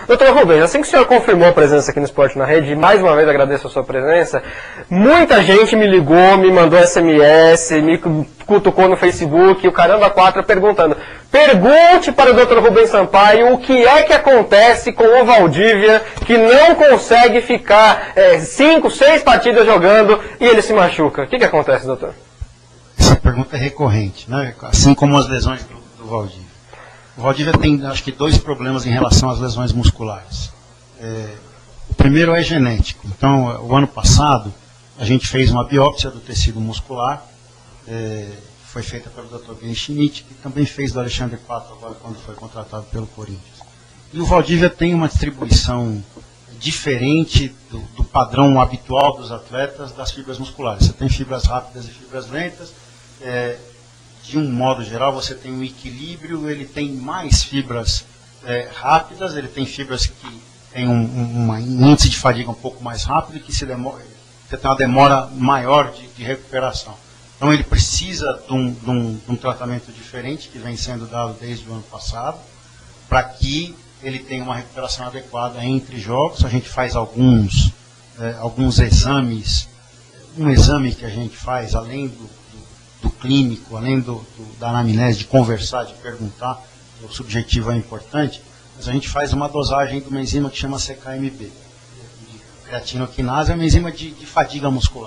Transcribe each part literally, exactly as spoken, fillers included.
Doutor Rubens, assim que o senhor confirmou a presença aqui no Esporte na Rede, e mais uma vez agradeço a sua presença, muita gente me ligou, me mandou S M S, me cutucou no Facebook, o Caramba quatro perguntando, pergunte para o doutor Rubens Sampaio o que é que acontece com o Valdívia, que não consegue ficar é, cinco, seis partidas jogando e ele se machuca. O que que acontece, doutor? Essa pergunta é recorrente, né? Assim como as lesões do, do Valdívia. O Valdívia tem, acho que, dois problemas em relação às lesões musculares. É, o primeiro é genético. Então, o ano passado, a gente fez uma biópsia do tecido muscular, é, foi feita pelo doutor Ben Schmidt, que também fez do Alexandre Pato agora, quando foi contratado pelo Corinthians. E o Valdívia tem uma distribuição diferente do, do padrão habitual dos atletas das fibras musculares. Você tem fibras rápidas e fibras lentas. É, de um modo geral, você tem um equilíbrio, ele tem mais fibras é, rápidas, ele tem fibras que têm um, um, um índice de fadiga um pouco mais rápido e que se demora, você tem uma demora maior de, de recuperação. Então ele precisa de um, de, um, de um tratamento diferente, que vem sendo dado desde o ano passado, para que ele tenha uma recuperação adequada entre jogos. A gente faz alguns, é, alguns exames, um exame que a gente faz além do do clínico, além do, do, da anamnese, de conversar, de perguntar, o subjetivo é importante, mas a gente faz uma dosagem de uma enzima que chama C K M B. Creatinoquinase é uma enzima de, de fadiga muscular.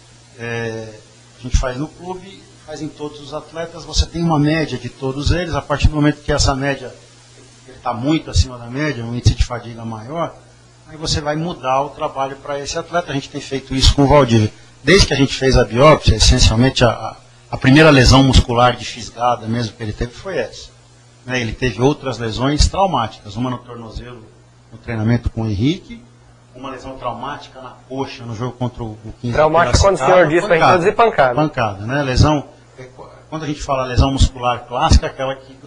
É, a gente faz no clube, faz em todos os atletas, você tem uma média de todos eles, a partir do momento que essa média está muito acima da média, um índice de fadiga maior, aí você vai mudar o trabalho para esse atleta. A gente tem feito isso com o Valdívia. Desde que a gente fez a biópsia, essencialmente a, a A primeira lesão muscular de fisgada mesmo que ele teve foi essa. Né, ele teve outras lesões traumáticas, uma no tornozelo, no treinamento com o Henrique, uma lesão traumática na coxa, no jogo contra o quinze. Traumática quando o senhor disse para introduzir pancada. Pancada, né? Lesão, quando a gente fala lesão muscular clássica, aquela que,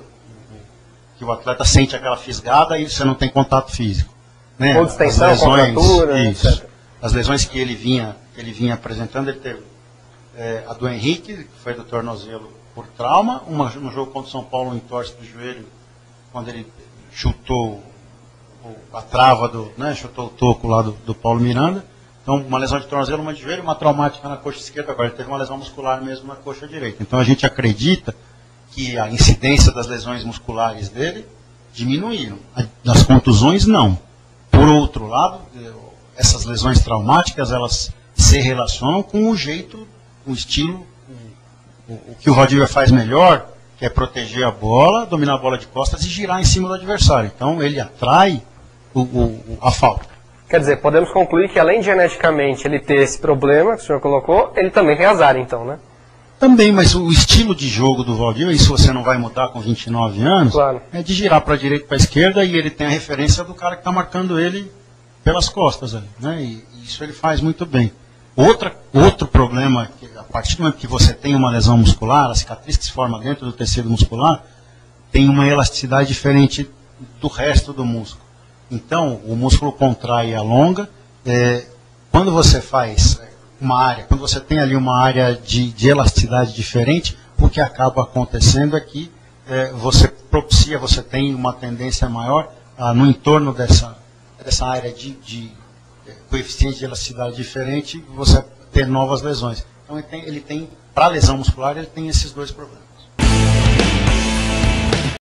que o atleta sente aquela fisgada e você não tem contato físico. Né? Ou distensão, contratura, isso. etcétera. As lesões que ele vinha, que ele vinha apresentando, ele teve É, a do Henrique, que foi do tornozelo por trauma, uma no jogo contra o São Paulo, um entorse do joelho, quando ele chutou o, a trava, do, né, chutou o toco lá do, do Paulo Miranda. Então, uma lesão de tornozelo, uma de joelho, uma traumática na coxa esquerda. Agora ele teve uma lesão muscular mesmo na coxa direita. Então, a gente acredita que a incidência das lesões musculares dele diminuíram. Das contusões, não. Por outro lado, essas lesões traumáticas, elas se relacionam com o jeito, o estilo, o, o que o Valdívia faz melhor, que é proteger a bola, dominar a bola de costas e girar em cima do adversário. Então ele atrai o, o, a falta. Quer dizer, podemos concluir que além de geneticamente ele ter esse problema que o senhor colocou, ele também tem azar então, né? Também, mas o estilo de jogo do Valdívia, isso você não vai mudar com vinte e nove anos, claro, é de girar para a direita e para a esquerda, e ele tem a referência do cara que está marcando ele pelas costas ali, né? E isso ele faz muito bem. Outra, outro problema, que a partir do momento que você tem uma lesão muscular, a cicatriz que se forma dentro do tecido muscular, tem uma elasticidade diferente do resto do músculo. Então, o músculo contrai e alonga. É, quando você faz uma área, quando você tem ali uma área de, de elasticidade diferente, o que acaba acontecendo é que é, você propicia, você tem uma tendência maior ah, no entorno dessa, dessa área de, de coeficiente de elasticidade diferente, você ter novas lesões. Então ele tem, ele tem para lesão muscular, ele tem esses dois problemas.